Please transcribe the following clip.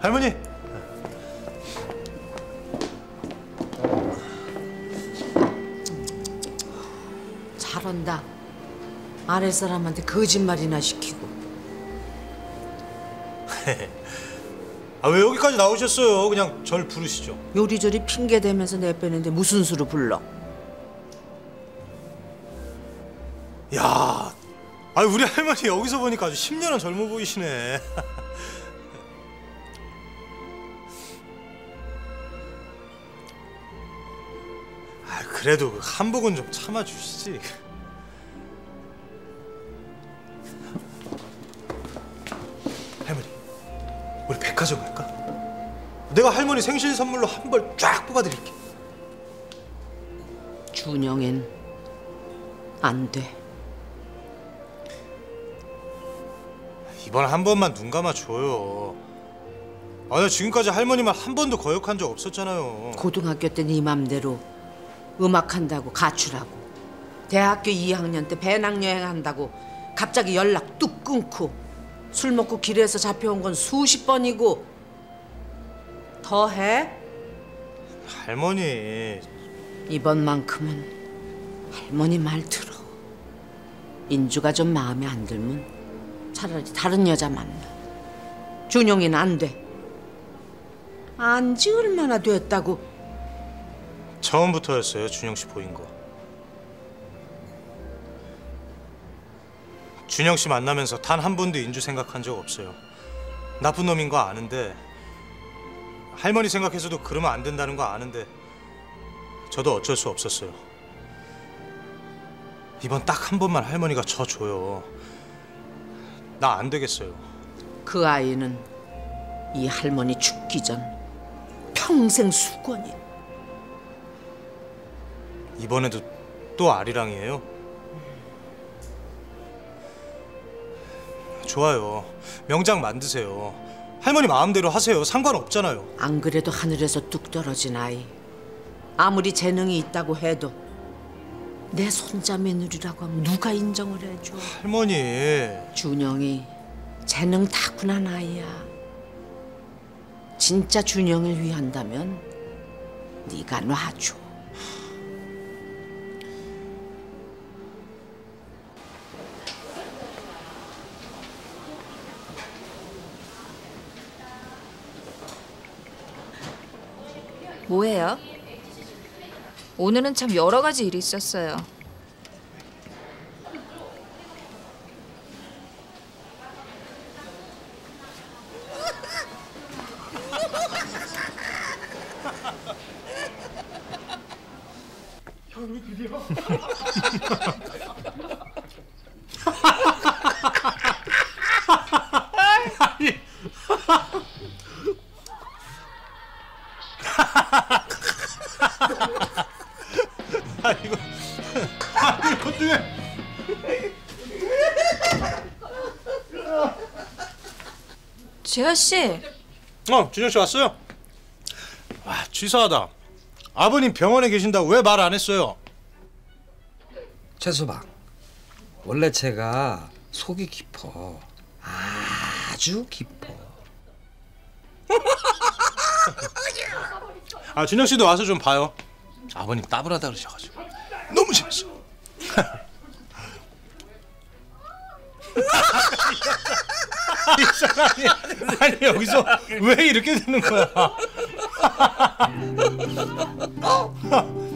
할머니. 잘한다. 아랫사람한테 거짓말이나 시키고. 아, 왜 여기까지 나오셨어요? 그냥 절 부르시죠. 요리조리 핑계대면서 내빼는데 무슨 수로 불러? 야, 아, 우리 할머니 여기서 보니까 아주 10년은 젊어 보이시네. 아, 그래도 한복은 좀 참아주시지. 할머니, 우리 백화점 갈까? 내가 할머니 생신 선물로 한 벌 쫙 뽑아드릴게. 준영엔 안 돼. 이번 한 번만 눈 감아줘요. 아, 나 지금까지 할머니만 한 번도 거역한 적 없었잖아요. 고등학교 때 네 맘대로 음악한다고 가출하고, 대학교 2학년 때 배낭여행 한다고 갑자기 연락 뚝 끊고, 술 먹고 길에서 잡혀온 건 수십 번이고. 더 해? 할머니. 이번만큼은 할머니 말 들어. 인주가 좀 마음에 안 들면 차라리 다른 여자 만나. 준영이는 안 돼. 안지 얼마나 됐다고. 처음부터였어요, 준영 씨 보인 거. 준영 씨 만나면서 단 한 번도 인주 생각한 적 없어요. 나쁜 놈인 거 아는데, 할머니 생각해서도 그러면 안 된다는 거 아는데 저도 어쩔 수 없었어요. 이번 딱 한 번만 할머니가 저 줘요. 나 안 되겠어요. 그 아이는 이 할머니 죽기 전 평생 수건이. 이번에도 또 아리랑이에요? 좋아요. 명작 만드세요. 할머니 마음대로 하세요. 상관없잖아요. 안 그래도 하늘에서 뚝 떨어진 아이. 아무리 재능이 있다고 해도 내 손자 며느리라고 하면 누가 인정을 해줘. 할머니. 준영이 재능 타고난 아이야. 진짜 준영을 위한다면 네가 놔줘. 뭐예요? 오늘은 참 여러 가지 일이 있었어요. 형이 드디어. 이거 어떡해. 재하 씨. 준영 씨 왔어요? 와, 취사하다. 아버님 병원에 계신다고 왜 말 안 했어요? 최수방, 원래 제가 속이 깊어. 아주 깊어. 준영 씨도 와서 좀 봐요. 아버님 따분하다 그러셔가지고 너무 재밌어. 이 사람이 아니 여기서 왜 이렇게 되는 거야?